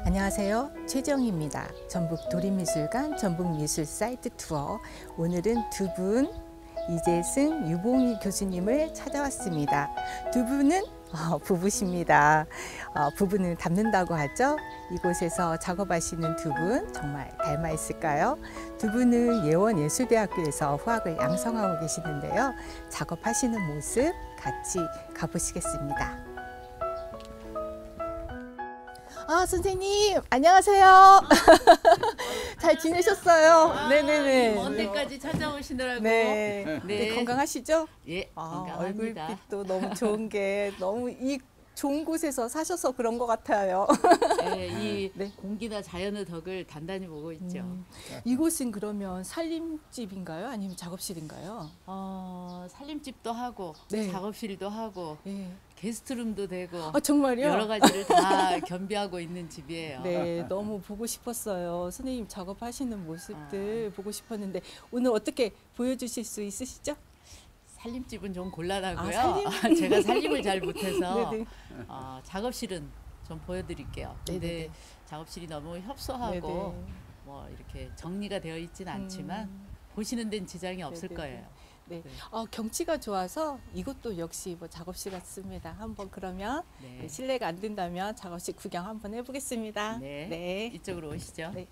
안녕하세요. 최정희입니다. 전북 도립미술관 전북미술 사이트 투어. 오늘은 두 분, 이재승, 유봉희 교수님을 찾아왔습니다. 두 분은 부부십니다. 부부는 닮는다고 하죠. 이곳에서 작업하시는 두 분 정말 닮아 있을까요? 두 분은 예원예술대학교에서 후학을 양성하고 계시는데요. 작업하시는 모습 같이 가보시겠습니다. 선생님 안녕하세요. 잘 지내셨어요? 네네네. 먼 데까지 찾아오시느라고. 네. 네. 건강하시죠? 예, 건강합니다. 얼굴빛도 너무 좋은 게 너무 이 좋은 곳에서 사셔서 그런 것 같아요. 네, 이 공기나 자연의 덕을 단단히 보고 있죠. 이곳은 그러면 살림집인가요? 아니면 작업실인가요? 살림집도 하고 네. 작업실도 하고 게스트룸도 되고 정말요? 여러 가지를 다 겸비하고 있는 집이에요. 네, 너무 보고 싶었어요. 선생님 작업하시는 모습들 보고 싶었는데 오늘 어떻게 보여주실 수 있으시죠? 살림집은 좀 곤란하고요. 제가 살림을 잘 못해서 작업실은 좀 보여드릴게요. 근데 작업실이 너무 협소하고 뭐 이렇게 정리가 되어 있지는 않지만 보시는 데는 지장이 없을 거예요. 네. 경치가 좋아서 이것도 역시 뭐 작업실 같습니다. 한번 그러면 실례가 안 된다면 작업실 구경 한번 해보겠습니다. 네. 이쪽으로 오시죠. 네.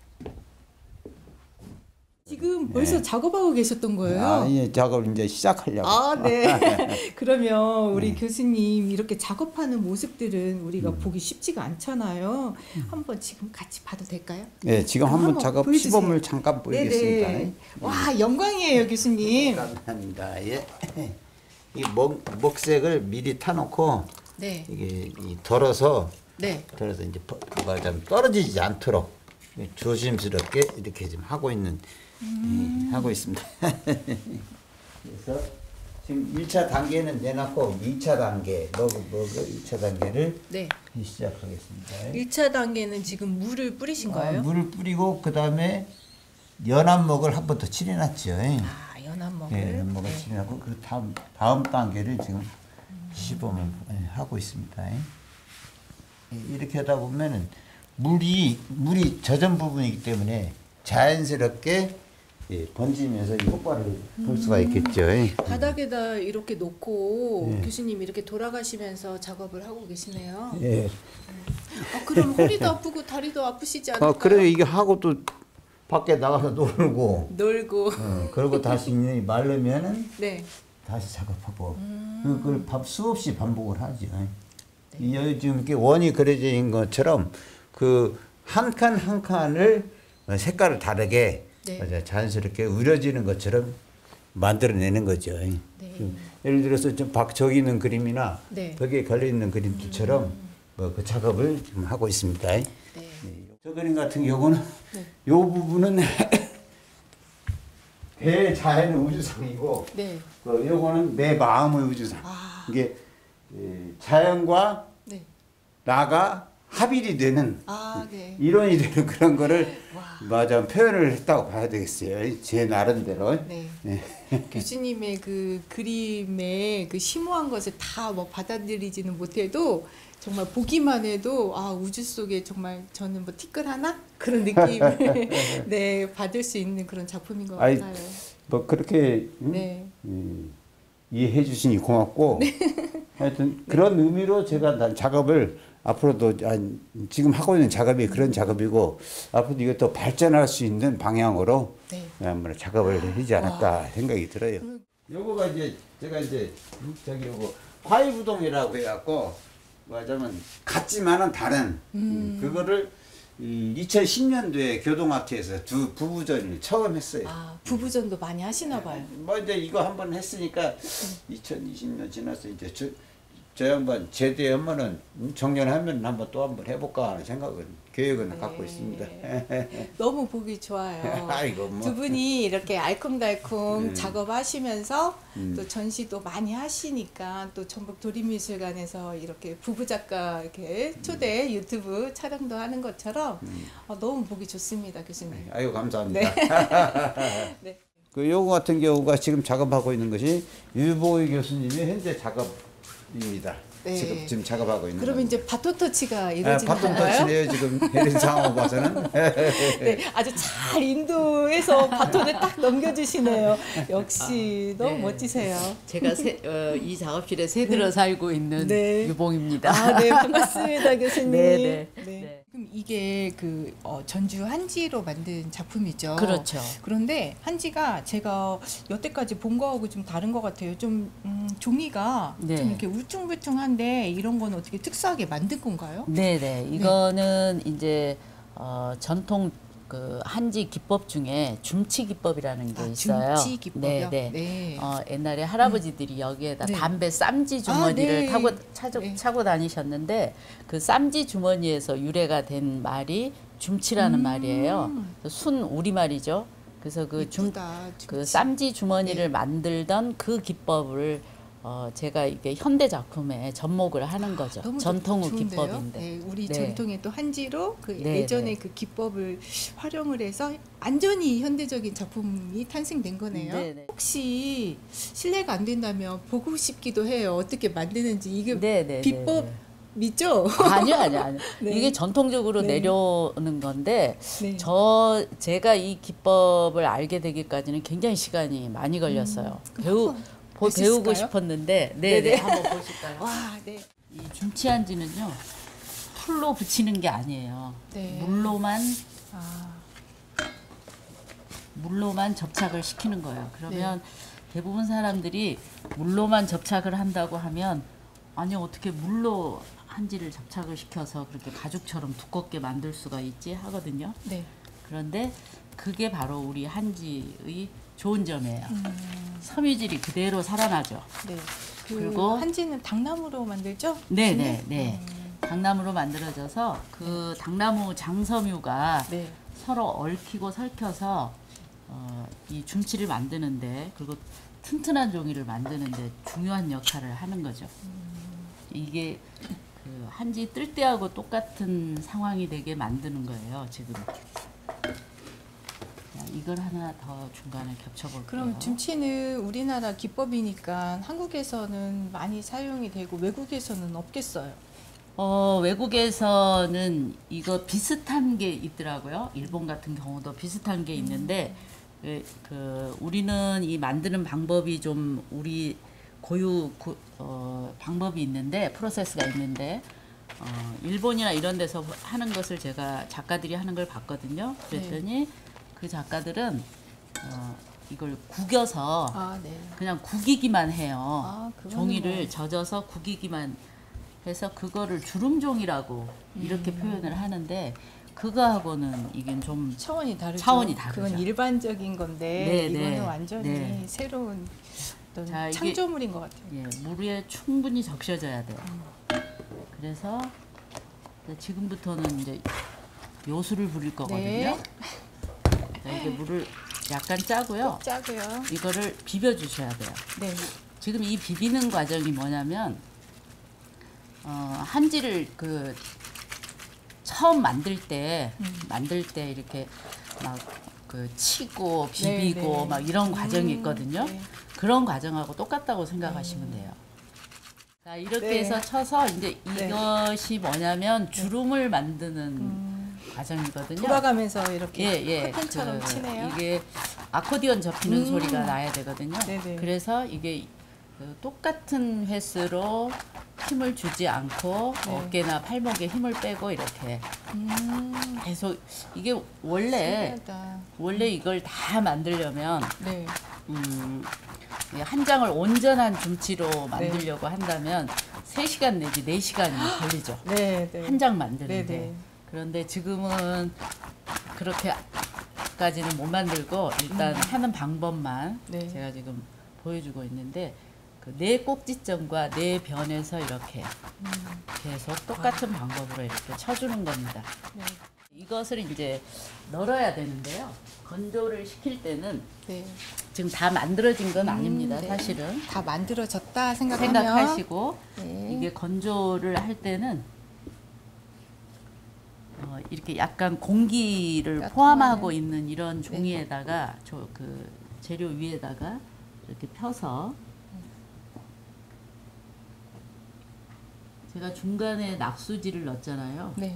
지금 벌써 작업하고 계셨던 거예요? 예, 작업을 이제 시작하려고. 네. 그러면 우리 교수님 이렇게 작업하는 모습들은 우리가 보기 쉽지가 않잖아요. 한번 지금 같이 봐도 될까요? 네, 지금 한번 작업 보여주세요. 시범을 잠깐 보이겠습니다. 네네. 와, 영광이에요, 교수님. 감사합니다. 예. 이 목색을 미리 타놓고 이게 덜어서 이제 좀 떨어지지 않도록 조심스럽게 이렇게 좀 하고 있습니다. 그래서 지금 1차 단계는 내놨고 2차 단계, 2차 단계를 시작하겠습니다. 1차 단계는 지금 물을 뿌리신 거예요? 물을 뿌리고 그 다음에 연한목을 한 번 더 칠해놨죠. 연한목을? 네, 연한목을 칠해놨고 그 다음 단계를 지금 시범을 하고 있습니다. 이렇게 하다 보면은 물이 젖은 부분이기 때문에 자연스럽게 번지면서 이 효과를 볼 수가 있겠죠. 바닥에다 이렇게 놓고 교수님 이렇게 돌아가시면서 작업을 하고 계시네요. 예. 그럼 허리도 아프고 다리도 아프시지 않을까요? 그래 이게 하고 또 밖에 나가서 놀고 그리고 다시 마르면은 다시 작업하고 그걸 수없이 반복을 하죠. 지금 이렇게 원이 그려져 있는 것처럼 그 한 칸 한 칸을 색깔을 다르게 자연스럽게 우려지는 것처럼 만들어내는 거죠. 예를 들어서 저기 있는 그림이나 벽에 걸려 있는 그림들처럼 그 작업을 지금 하고 있습니다. 저 그림 같은 경우는 이 부분은 대자연의 우주상이고 요거는 내 마음의 우주상. 이게 자연과 나가 합일이 되는 이론이 되는 그런 거를 표현을 했다고 봐야 되겠어요. 제 나름대로. 교수님의 그 그림의 그 심오한 것을 다 뭐 받아들이지는 못해도 정말 보기만 해도 우주 속에 정말 저는 뭐 티끌 하나 그런 느낌을 받을 수 있는 그런 작품인 것 같아요. 뭐 그렇게 이해해 주시니 고맙고 하여튼 그런 의미로 제가 작업을 앞으로도 지금 하고 있는 작업이 그런 작업이고 앞으로도 이것도 발전할 수 있는 방향으로 한번 작업을 하지 않을까 생각이 들어요. 요거가 이제 제가 요거 화이부동이라고 해갖고 말하자면 같지만은 다른 그거를 2010년도에 교동학회에서 두 부부전을 처음 했어요. 부부전도 많이 하시나 봐요. 뭐 이제 이거 한번 했으니까 2020년 지나서 이제 저 양반 제대하면은 정년하면 또 한번 해볼까 하는 계획은 갖고 있습니다. 너무 보기 좋아요. 두 분이 이렇게 알콩달콩 작업하시면서 또 전시도 많이 하시니까 또 전북 도립미술관에서 이렇게 부부 작가 이렇게 초대 유튜브 촬영도 하는 것처럼 너무 보기 좋습니다, 교수님. 아이고 감사합니다. 요거 같은 경우가 지금 작업하고 있는 것이 유보희 교수님의 현재 작업입니다. 네. 지금 작업하고 있는. 그러면 이제 바톤 터치가 이루어지는 바톤 터치네요. 지금 이런 상황을 봐서는. 네, 아주 잘 인도해서 바톤을 딱 넘겨주시네요. 역시 너무 멋지세요. 제가 이 작업실에 새들어 살고 있는 유봉입니다. 네, 반갑습니다, 교수님. 네. 그럼 이게 그 전주 한지로 만든 작품이죠. 그렇죠. 그런데 한지가 제가 여태까지 본 거하고 좀 다른 것 같아요. 좀 종이가 좀 이렇게 울퉁불퉁한데 이런 건 어떻게 특수하게 만든 건가요? 네네. 이거는 이제 전통 그 한지 기법 중에 줌치 기법이라는 게 있어요. 줌치 기법이요? 네. 옛날에 할아버지들이 여기에다 담배 쌈지 주머니를 차고 다니셨는데 그 쌈지 주머니에서 유래가 된 말이 줌치라는 말이에요. 순 우리말이죠. 그래서 그 쌈지 주머니를 만들던 그 기법을 제가 이게 현대 작품에 접목을 하는 거죠. 전통의 기법인데. 네, 우리 전통의 또 한지로 그 예전의 그 기법을 활용을 해서 완전히 현대적인 작품이 탄생된 거네요. 네네. 혹시 실례가 안 된다면 보고 싶기도 해요. 어떻게 만드는지 이게 비법이죠? 아니요. 이게 전통적으로 내려오는 건데 제가 이 기법을 알게 되기까지는 굉장히 시간이 많이 걸렸어요. 배우고 싶었는데 한번 보실까요? 와, 네. 이 줌치 한지는요 풀로 붙이는 게 아니에요. 물로만 접착을 시키는 거예요. 그러면 대부분 사람들이 물로만 접착을 한다고 하면 아니 어떻게 물로 한지를 접착을 시켜서 그렇게 가죽처럼 두껍게 만들 수가 있지 하거든요. 그런데 그게 바로 우리 한지의 좋은 점이에요. 섬유질이 그대로 살아나죠. 그리고 한지는 당나무로 만들죠? 네. 당나무로 만들어져서 그 당나무 장섬유가 서로 얽히고 설켜서 이 줌치를 만드는데 그리고 튼튼한 종이를 만드는데 중요한 역할을 하는 거죠. 이게 그 한지 뜰 때하고 똑같은 상황이 되게 만드는 거예요. 지금. 이걸 하나 더 중간에 겹쳐볼게요. 그럼 줌치는 우리나라 기법이니까 한국에서는 많이 사용이 되고 외국에서는 없겠어요? 외국에서는 이거 비슷한 게 있더라고요. 일본 같은 경우도 비슷한 게 있는데 우리는 이 만드는 방법이 좀 우리 고유 방법이 있는데 프로세스가 있는데 일본이나 이런 데서 하는 것을 제가 작가들이 하는 걸 봤거든요. 그랬더니 그 작가들은 이걸 구겨서 그냥 구기기만 해요. 종이를 젖어서 구기기만 해서 그거를 주름종이라고 이렇게 표현을 하는데 그거하고는 이게 좀 차원이 다르죠. 그건 일반적인 건데 이거는 완전히 새로운 어떤 창조물인 것 같아요. 물에 충분히 적셔져야 돼요. 그래서 지금부터는 이제 요술을 부릴 거거든요. 이게 물을 약간 짜고요. 이거를 비벼 주셔야 돼요. 지금 이 비비는 과정이 뭐냐면 한지를 그 처음 만들 때 이렇게 막 그 치고 비비고 막 이런 과정이 있거든요. 그런 과정하고 똑같다고 생각하시면 돼요. 자, 이렇게 해서 쳐서 이제 이것이 뭐냐면 주름을 만드는 과정이거든요. 돌아가면서 이렇게 커튼처럼 치네요. 이게 아코디언 접히는 소리가 나야 되거든요. 그래서 이게 똑같은 횟수로 힘을 주지 않고 어깨나 팔목에 힘을 빼고 이렇게 계속 이게 원래 이걸 다 만들려면 한 장을 온전한 줌치로 만들려고 한다면 3시간 내지 4시간이 걸리죠. 한 장 만드는데. 그런데 지금은 그렇게까지는 못 만들고 일단 하는 방법만 제가 지금 보여주고 있는데 그 네 꼭지점과 네 변에서 이렇게 계속 똑같은 방법으로 이렇게 쳐주는 겁니다. 이것을 이제 널어야 되는데요. 건조를 시킬 때는 지금 다 만들어진 건 아닙니다. 사실은 다 만들어졌다 생각하면 생각하시고 이게 건조를 할 때는 이렇게 약간 공기를 포함하고 있는 이런 종이에다가 그 재료 위에다가 이렇게 펴서 제가 중간에 낙수지를 넣었잖아요. 네.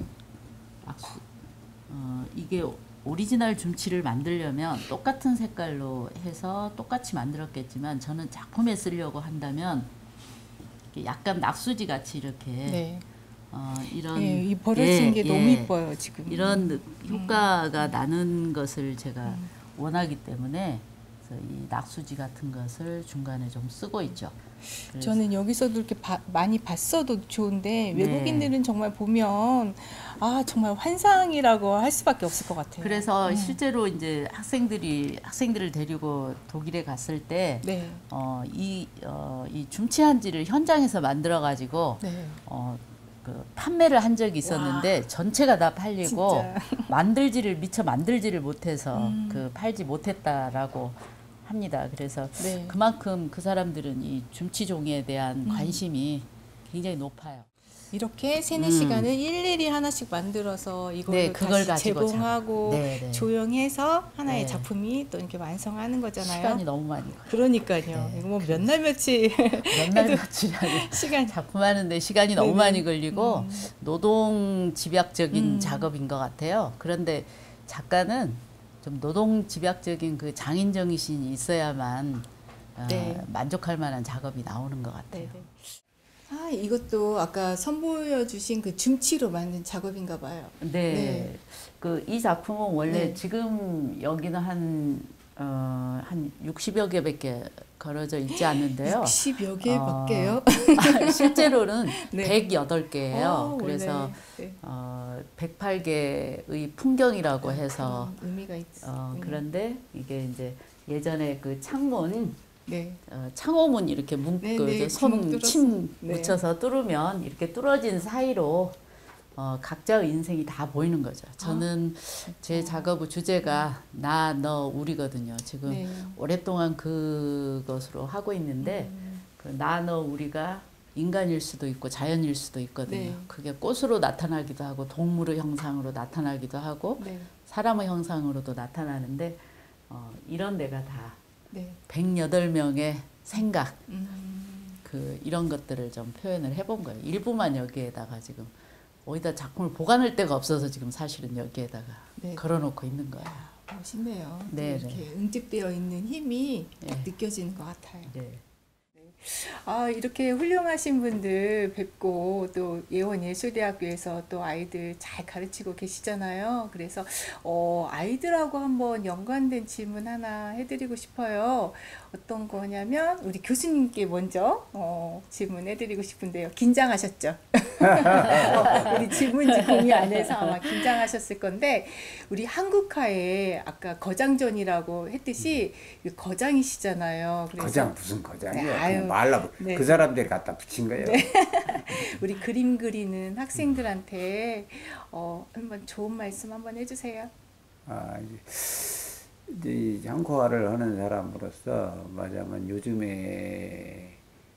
이게 오리지널 줌치를 만들려면 똑같은 색깔로 해서 똑같이 만들었겠지만 저는 작품에 쓰려고 한다면 약간 낙수지 같이 이렇게 네. 이런 이 벌어진 게 너무 이뻐요 지금. 이런 효과가 나는 것을 제가 원하기 때문에 그래서 이 낙수지 같은 것을 중간에 좀 쓰고 있죠. 저는 여기서도 이렇게 많이 봤어도 좋은데 외국인들은 정말 보면 정말 환상이라고 할 수밖에 없을 것 같아요. 그래서 실제로 이제 학생들을 데리고 독일에 갔을 때 이 줌치한지를 현장에서 만들어 가지고 그 판매를 한 적이 있었는데 전체가 다 팔리고 미처 만들지를 못해서 그 팔지 못했다라고 합니다. 그래서 그만큼 그 사람들은 이 줌치 종이에 대한 관심이 굉장히 높아요. 이렇게 3-4시간을 일일이 하나씩 만들어서 이걸 그걸 다시 제공하고 조형해서 하나의 네. 작품이 또 이렇게 완성하는 거잖아요. 시간이 너무 많이 걸려요. 그러니까요. 이거 뭐 몇 날 며칠 며칠이 시간 작품하는데 시간이 너무 많이 걸리고 노동 집약적인 작업인 것 같아요. 그런데 작가는 좀 노동 집약적인 그 장인 정신이 있어야만 만족할 만한 작업이 나오는 것 같아요. 이것도 아까 선보여 주신 그 줌치로 만든 작업인가 봐요. 네. 그 이 작품은 원래 지금 여기는 한 60여 개밖에 걸어져 있지 않는데요. 60여 개밖에요? 실제로는 108개예요. 그래서 108개의 풍경이라고 해서 의미가 있어. 그런데 이게 이제 예전에 그 창문 창호문 이렇게 침 묻혀서 뚫으면 이렇게 뚫어진 사이로 각자의 인생이 다 보이는 거죠. 저는 제 작업의 주제가 나, 너, 우리거든요. 지금 오랫동안 그것으로 하고 있는데 그 나, 너, 우리가 인간일 수도 있고 자연일 수도 있거든요. 그게 꽃으로 나타나기도 하고 동물의 형상으로 나타나기도 하고 사람의 형상으로도 나타나는데 이런 데가 다 108명의 생각 이런 것들을 좀 표현을 해본 거예요. 일부만 여기에다가 지금 어디다 작품을 보관할 데가 없어서 지금 사실은 여기에다가 걸어놓고 있는 거예요. 멋있네요. 이렇게 응집되어 있는 힘이 느껴지는 것 같아요. 이렇게 훌륭하신 분들 뵙고 또 예원예술대학교에서 또 아이들 잘 가르치고 계시잖아요. 그래서 아이들하고 한번 연관된 질문 하나 해드리고 싶어요. 어떤 거냐면 우리 교수님께 먼저 질문해드리고 싶은데요. 긴장하셨죠? 우리 질문지 공유 안에서 아마 긴장하셨을 건데 우리 한국화에 아까 거장전이라고 했듯이 거장이시잖아요. 그래서 거장 무슨 거장이에요? 말라 그 사람들이 갖다 붙인 거예요. 우리 그림 그리는 학생들한테 한번 좋은 말씀 한번 해주세요. 이제 한국화를 하는 사람으로서 말하자면 요즘에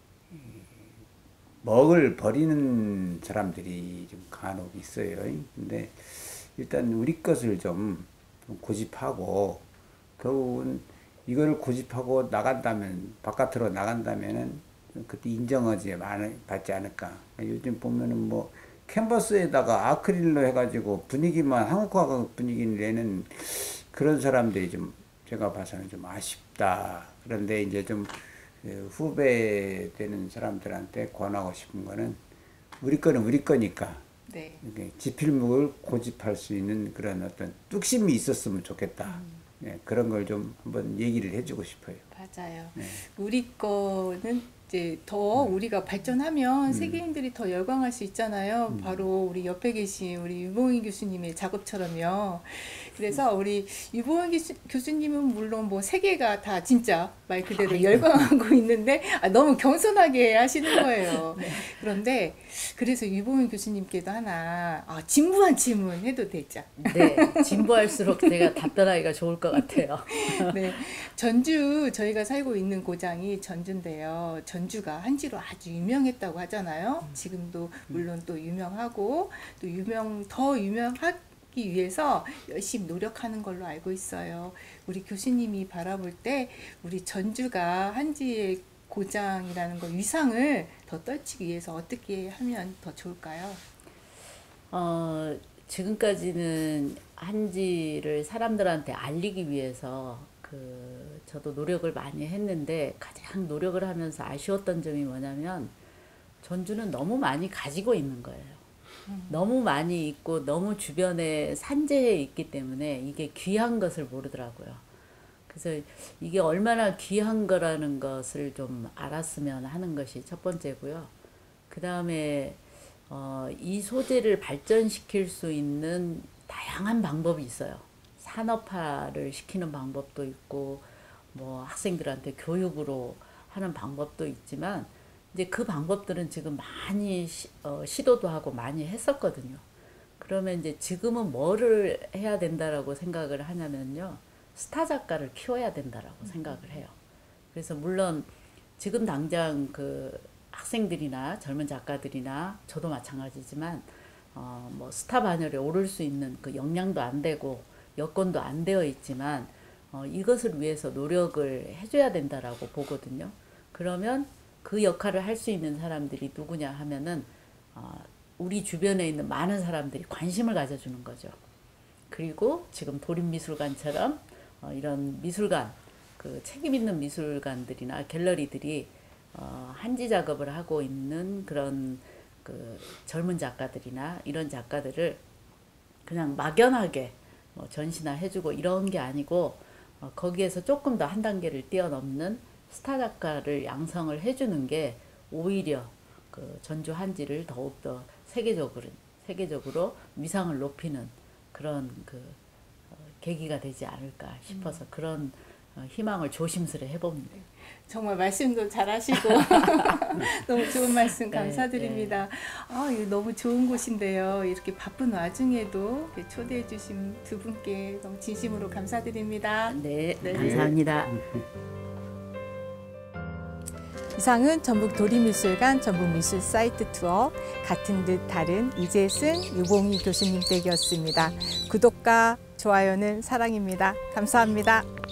먹을 버리는 사람들이 좀 간혹 있어요. 근데 일단 우리 것을 좀 고집하고 결국은 이걸 고집하고 바깥으로 나간다면은 그때 인정하지 받지 않을까. 요즘 보면은 뭐 캔버스에다가 아크릴로 해가지고 분위기만 한국화 분위기를 내는 그런 사람들이 좀 제가 봐서는 좀 아쉽다. 그런데 이제 좀 후배 되는 사람들한테 권하고 싶은 거는 우리 거는 우리 거니까 지필목을 고집할 수 있는 그런 어떤 뚝심이 있었으면 좋겠다. 그런 걸 좀 한번 얘기를 해주고 싶어요. 맞아요. 우리 거는 이제 더 우리가 발전하면 세계인들이 더 열광할 수 있잖아요. 바로 우리 옆에 계신 우리 유봉희 교수님의 작업처럼요. 그래서 우리 유봉희 교수님은 물론 뭐 세계가 다 진짜 말 그대로 열광하고 있는데 너무 겸손하게 하시는 거예요. 그런데 그래서 유봉희 교수님께도 하나 진부한 질문 해도 되죠? 네, 진부할수록 제가 답변하기가 좋을 것 같아요. 전주 저희가 살고 있는 고장이 전주인데요. 전주가 한지로 아주 유명했다고 하잖아요. 지금도 물론 또 유명하고 또 더 유명하기 위해서 열심히 노력하는 걸로 알고 있어요. 우리 교수님이 바라볼 때 우리 전주가 한지의 고장이라는 거 위상을 더 떨치기 위해서 어떻게 하면 더 좋을까요? 지금까지는 한지를 사람들한테 알리기 위해서 저도 노력을 많이 했는데 가장 노력을 하면서 아쉬웠던 점이 뭐냐면 전주는 너무 많이 가지고 있는 거예요. 너무 많이 있고 너무 주변에 산재해 있기 때문에 이게 귀한 것을 모르더라고요. 그래서 이게 얼마나 귀한 거라는 것을 좀 알았으면 하는 것이 첫 번째고요. 그 다음에 이 소재를 발전시킬 수 있는 다양한 방법이 있어요. 산업화를 시키는 방법도 있고 뭐 학생들한테 교육으로 하는 방법도 있지만 이제 그 방법들은 지금 많이 시도도 하고 많이 했었거든요. 그러면 이제 지금은 뭐를 해야 된다라고 생각을 하냐면요. 스타 작가를 키워야 된다라고 생각을 해요. 그래서 물론 지금 당장 그 학생들이나 젊은 작가들이나 저도 마찬가지지만 뭐 스타 반열에 오를 수 있는 그 역량도 안 되고 여건도 안 되어 있지만 이것을 위해서 노력을 해줘야 된다라고 보거든요. 그러면 그 역할을 할 수 있는 사람들이 누구냐 하면은 우리 주변에 있는 많은 사람들이 관심을 가져주는 거죠. 그리고 지금 도립미술관처럼 이런 미술관, 그 책임 있는 미술관들이나 갤러리들이 한지 작업을 하고 있는 그런 그 젊은 작가들이나 이런 작가들을 그냥 막연하게 뭐 전시나 해주고 이런 게 아니고 거기에서 조금 더 한 단계를 뛰어넘는 스타 작가를 양성을 해주는 게 오히려 그 전주 한지를 더욱더 세계적으로 위상을 높이는 그런 그 계기가 되지 않을까 싶어서 그런 희망을 조심스레 해봅니다. 정말 말씀도 잘하시고 너무 좋은 말씀 감사드립니다. 이거 너무 좋은 곳인데요. 이렇게 바쁜 와중에도 초대해 주신 두 분께 너무 진심으로 감사드립니다. 네, 감사합니다. 이상은 전북 도립미술관 전북미술 사이트 투어 같은 듯 다른 이재승, 유봉희 교수님 댁이었습니다. 구독과 좋아요는 사랑입니다. 감사합니다.